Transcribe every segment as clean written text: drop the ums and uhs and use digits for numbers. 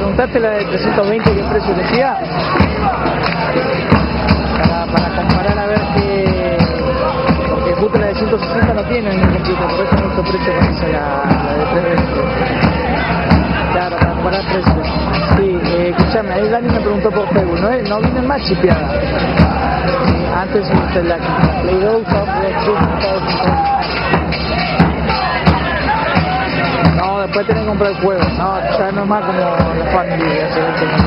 preguntaste la de 320 qué precio decía. Para comparar a ver qué... Porque justo la de 160 no tiene ningún computer, por eso no se precio con esa la de 320. Claro, para comparar precios. Sí, escuchame, ahí Dani me preguntó por Facebook, no viene más chipeada. Antes la Play 2 no, después tenés que comprar el juego. No, ya no es más como la Family hacer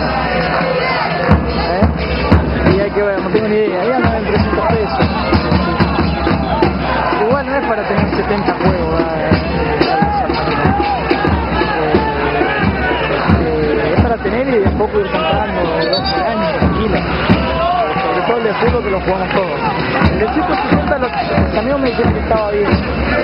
el y hay que ver, no tengo ni idea, ahí andan en 300 pesos. Igual no es para tener 70 juegos, es para tener y de a poco ir comprando 12 años, tranquila. Sobre todo el de fútbol que lo jugamos todos. El de 160 los amigos me dijeron que estaba bien.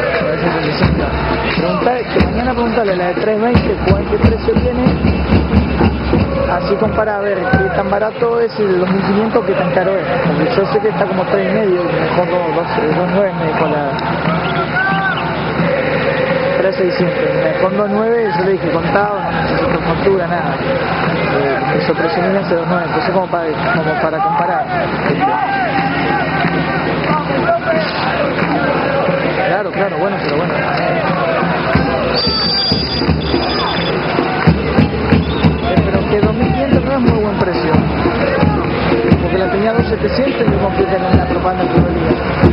Mañana preguntarle la de 320 qué precio tiene. Así compara a ver qué tan barato es el 2500 que tan caro es. Porque yo sé que está como 3,5 y mejor 2,9 me dijo la 3,600. Mejor 2,9 yo le dije contado, no necesito factura, nada. Eso precio mío hace 2,9, entonces como para comparar. Claro, bueno, pero bueno. Pero que 2.500 no es muy buen precio. Porque la tenía 2.700 y me compré en la propaganda que valía.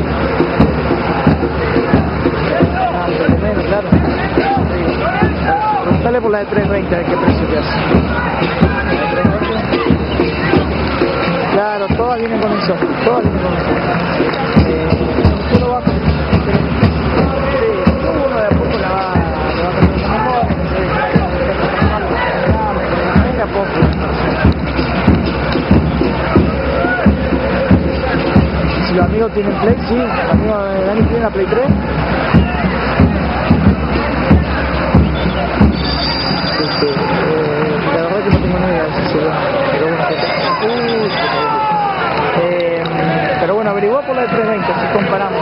No, menos, claro. Preguntale por la de 320 a ver qué precio te hace. Claro, todas vienen con eso. Solo va con uno de a poco le va a poco. Si los amigos tienen Play, sí, los amigos de Dani tienen la Play 3. La verdad que no tengo ni idea si se ve, pero bueno, averiguó por la de 320, así comparamos.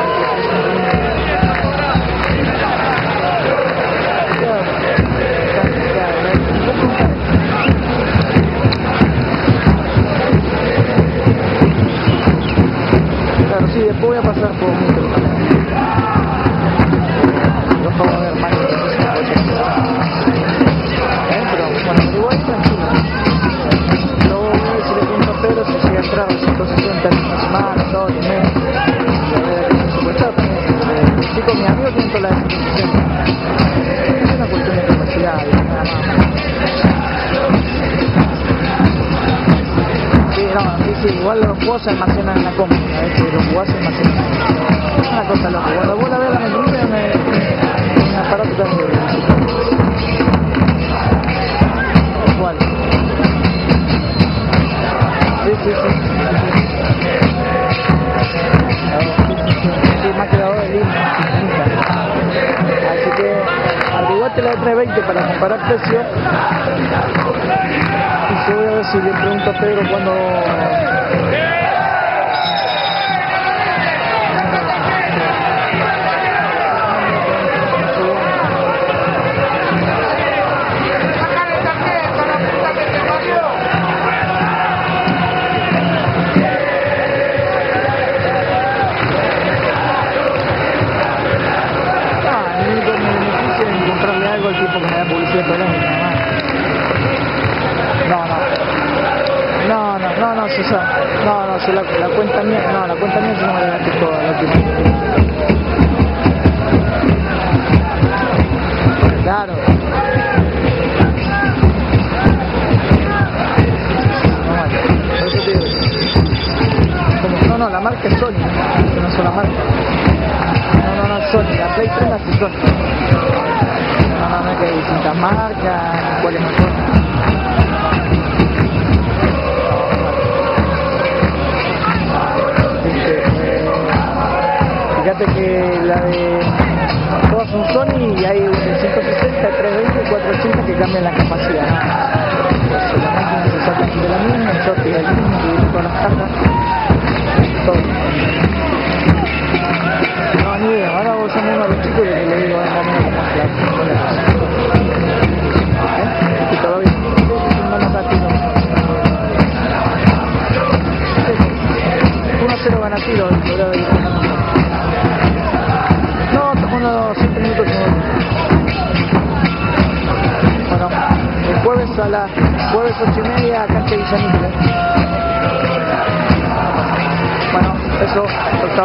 Claro, sí, después voy a pasar por micro. Los vamos a ver más. Pero bueno, igual tranquilo. Luego si le pregunto a Pedro si llega a entrar a 160 en una semana, 2 y medio. Chicos, mis amigos tienen toda la de 160. Es una cuestión de capacidad, nada más. Sí, igual los juegos se almacenan en la compu, los juegos se almacenan. Es una cosa loca. Cuando vos la ves a la maquinita me aparato también. Igual. Sí. Sí, me ha quedado de línea. Así que averiguate la de 320 para comparar precios. Y yo voy a ver si le pregunto a Pedro cuando... algo el tipo que me da publicidad por ahí, no, si la cuenta mía, la cuenta mía si no me la gasté toda la última. Claro. Por eso te digo. No, la marca es Sony, que no son la marca. No, Sony, la Play 3 la hace Sony. No es que hay distintas marcas, cuál es mejor. Fíjate que la de todas son Sony y hay de 160, 320 y 480 que cambian la capacidad. Pues la máquina se saca de la misma, el short y el mismo, y todas las cajas, todo. No, ni idea, ahora vos llamás a los chicos y le digo más o menos cómo es la cosa. ¿Todo bien? Ojalá. Jueves 8:30, cancha Villa Mitre. Bueno, eso, chao.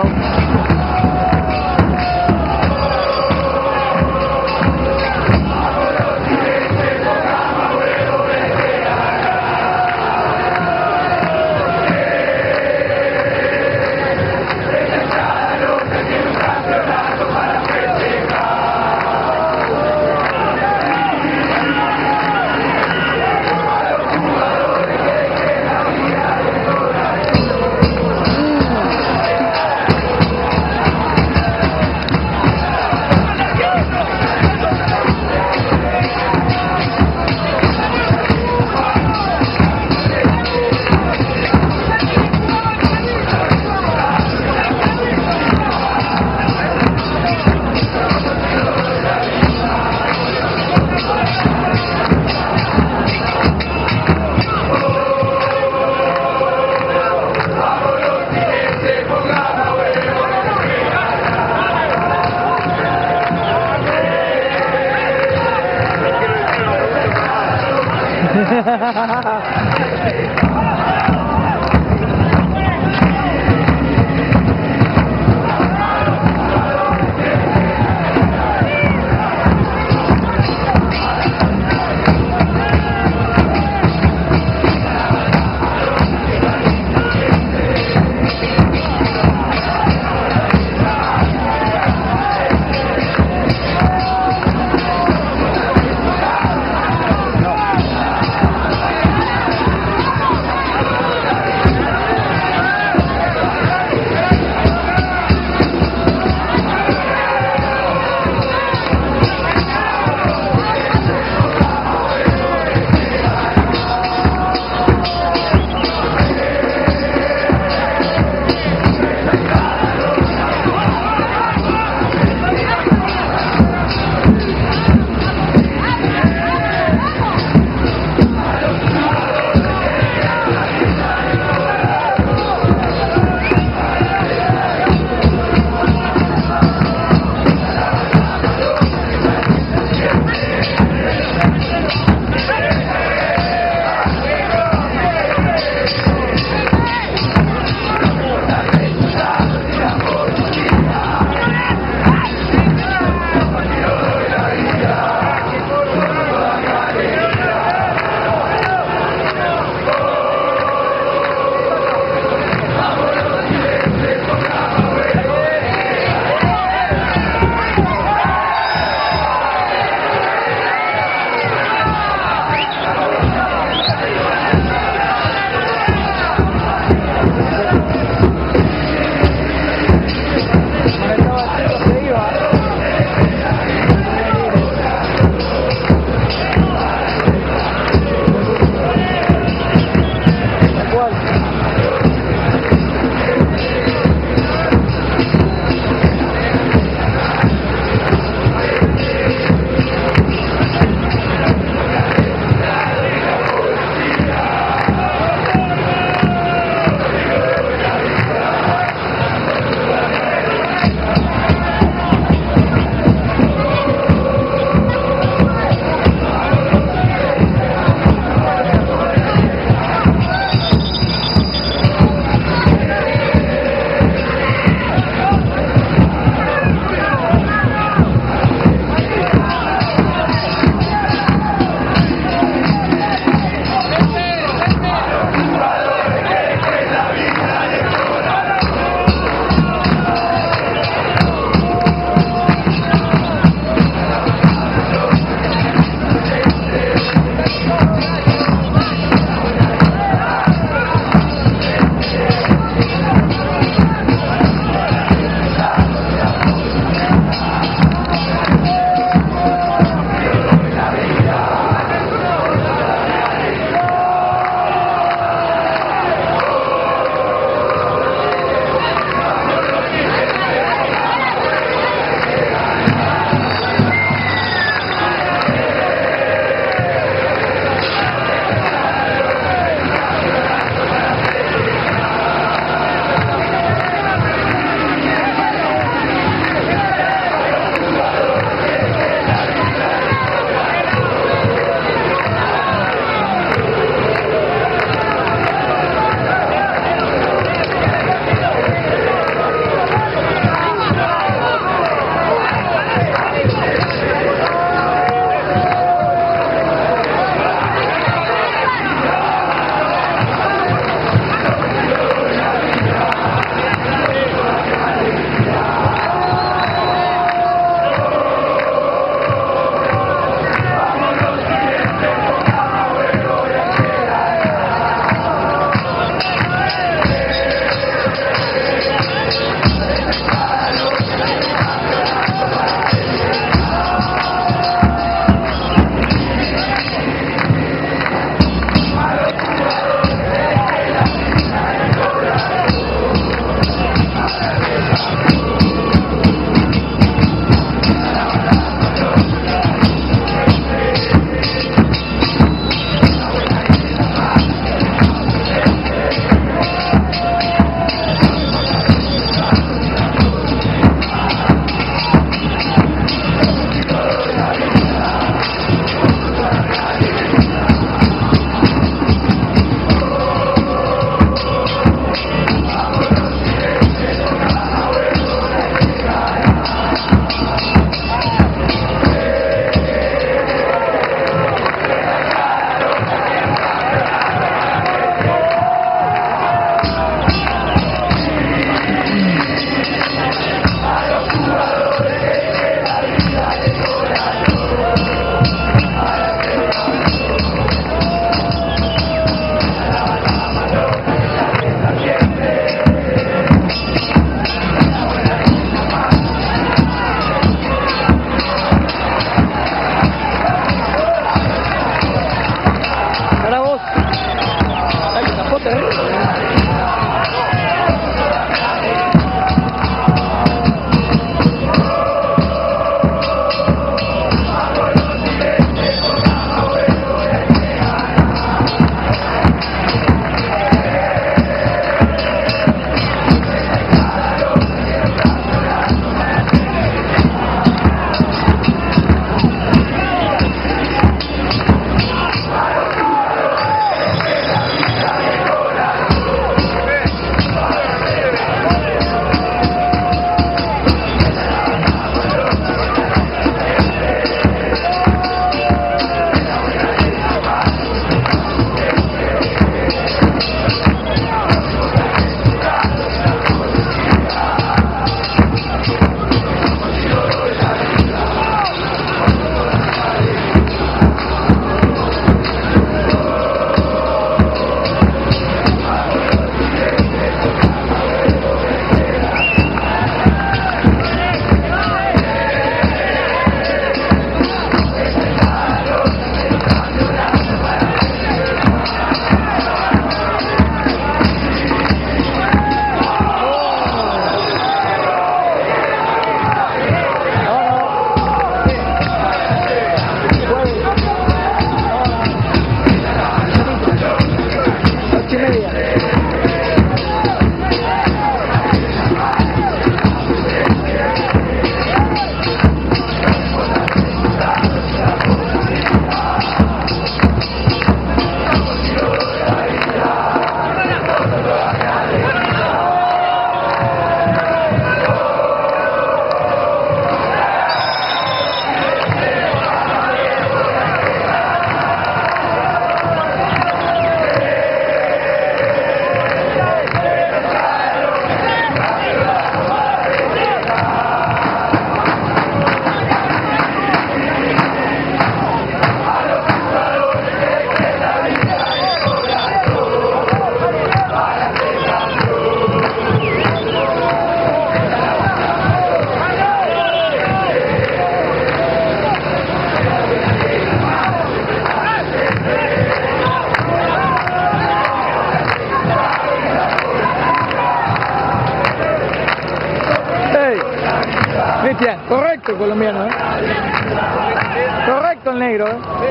Correcto el colombiano, Correcto el negro,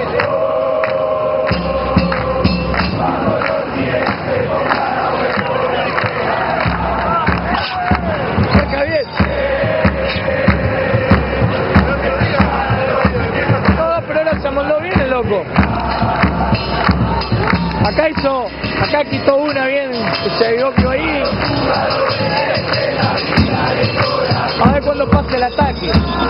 Cerca bien. No, pero ahora se amoldó bien el loco. Acá quitó una bien, se vio ahí. A ver cuando pase el ataque.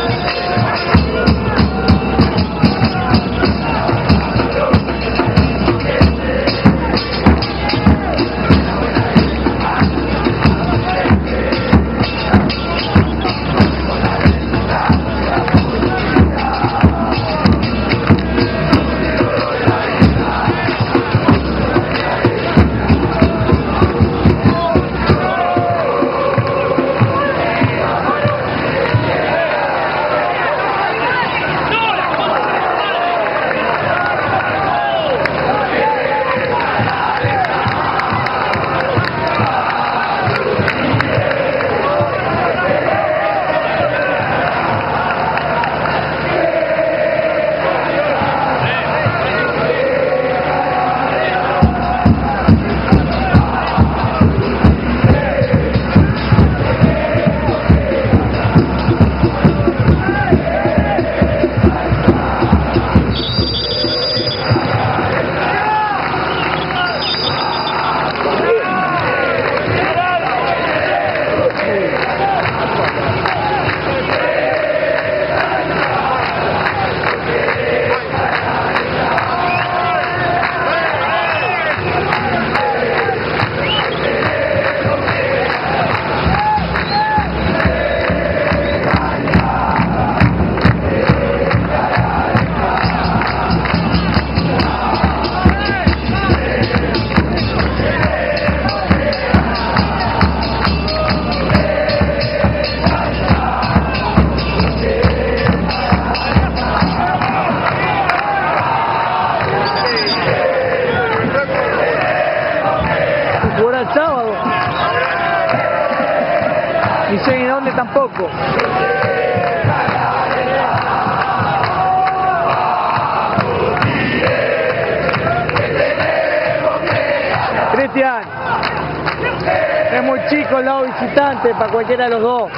El sábado ni sé ni dónde tampoco. Cristian, es muy chico el lado visitante para cualquiera de los dos.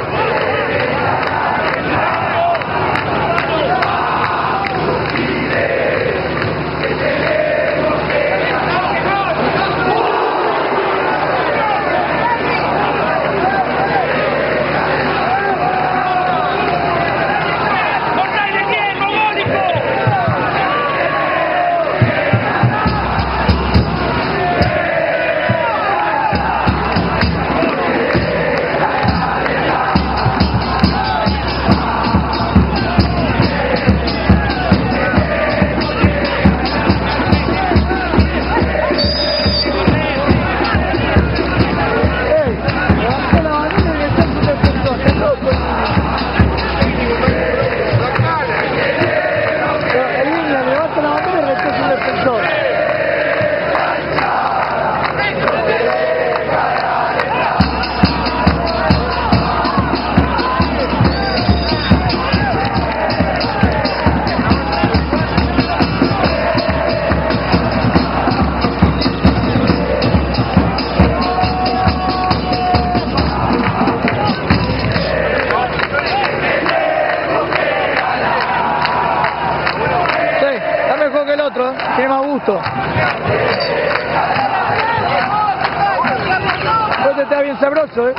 Tiene más gusto. Este está bien sabroso,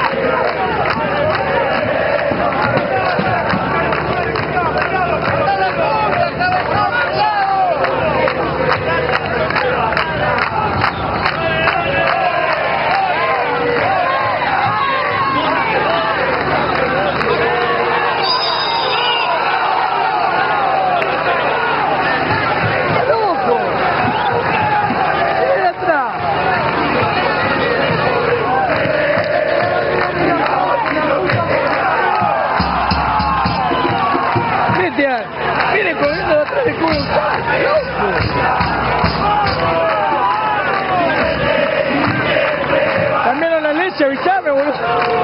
Viene corriendo de atrás del cubo, loco. Cambiaron la leche, avisame, boludo.